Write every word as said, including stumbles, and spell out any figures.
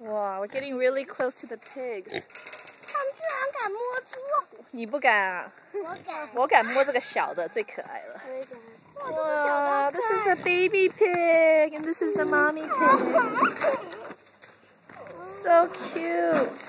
哇 we're getting really close to the pigs. 他们居然敢摸猪！ 你不敢啊？ 我敢。 我敢摸这个小的，最可爱了。 我也想。哇，这个小的。 Wow, this is a baby pig and this is the mommy pig. So cute.